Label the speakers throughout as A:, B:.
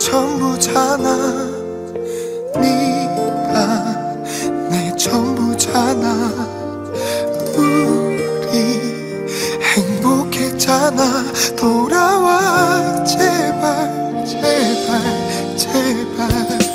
A: 전부잖아. 네가 내 전부잖아. 우리 행복했잖아. 돌아와 제발 제발 제발.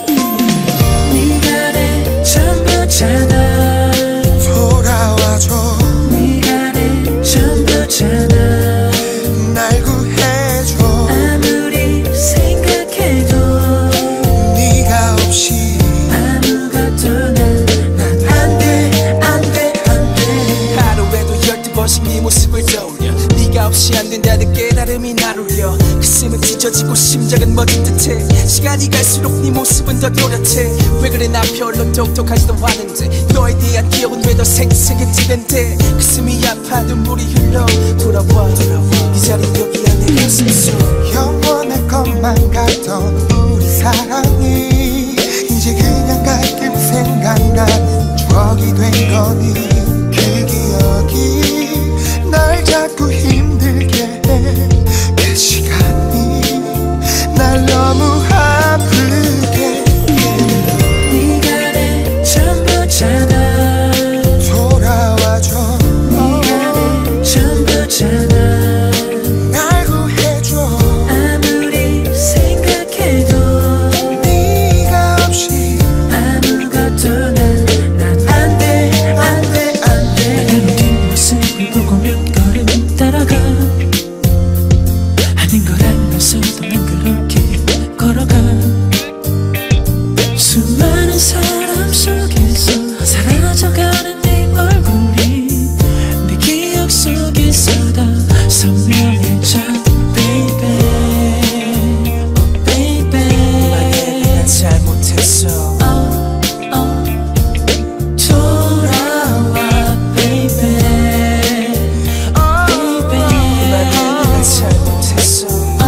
B: 네가 내 전부잖아.
A: 돌아와줘.
B: 네가 내 전부잖아.
A: 날 구해줘.
B: 아무리 생각해도
A: 네가 없이
B: 아무것도 난 안돼 안돼 안돼.
C: 하루에도 12번씩 네 모습을 떠올려. 네가 없이 안 된다는 깨달음이 날 울려. 가슴은 찢어지고 심장은 멎은 듯해. 시간이 갈수록 네 모습은 더 또렷해. 왜 그래 나 별로 똑똑하지도 않은데 너에 대한 기억은 왜 더 생생해지는데. 가슴이 아파 눈물이 흘러. 돌아와 네 자리 여기야 내 가슴 속.
A: 영원할 것만 같던 우리 사랑이 이제 그냥 가끔 생각나는 추억이 된 거니. 그 기억이 날 자꾸 힘들게 해. 그 시간이 날 너무 아프게 해.
B: 네가 내 전부잖아.
A: 돌아와줘.
B: 네가 내 전부잖아.
A: 날 구해줘.
B: 아무리 생각해도
A: 네가 없이
B: 아무것도 난 안돼 안돼 안돼. 내 뒷모습을 보고 몇 걸음 따라가. 아닌 걸 알면서도 난 그렇게 걸어가. 수많은 사람 속에서 사라져가는 네 얼굴이 내 기억 속에서 다 선명해져. Baby, oh baby.
C: 난 잘못했어.
B: 돌아와 baby.
C: 난 잘못했어.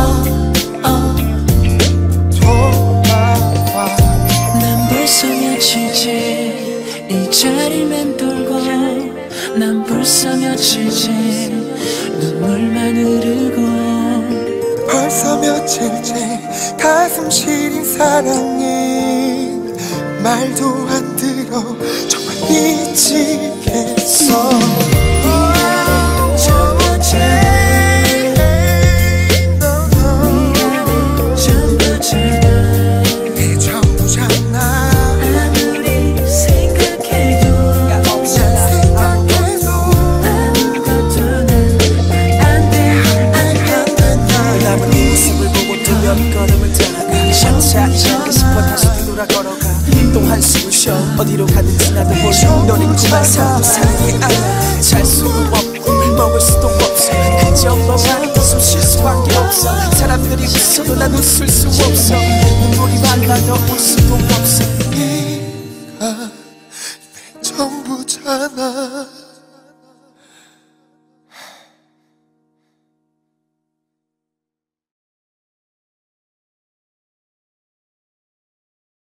A: 돌아와.
B: 난 벌써 며칠째 이 자리를 맴돌고. 난 벌써 며칠째 눈물만 흐르고.
A: 벌써 며칠째 가슴 시린 사랑이 말도 안 들어. 정말 미치겠어. 내 전부잖아.
B: 아무리 생각해도 아무것도 난 안돼 안돼.
C: 남은 네 모습을 보고 또 몇 걸음을 따라가. 샤차히 가고 싶어 다시 뒤돌아 걸어가. 또 한숨을 쉬어 어디로 가는지 나도 몰라. 너는 그만 살아도 사랑이 아니야. 잘 수도 없고 먹을 수도 없어. 그저 너만 웃음 쉴 수밖에 없어. 사람들이 웃어도 난 웃을 수 없어. 눈물이 말라도 울 수도 없어.
A: 네가 내 전부잖아.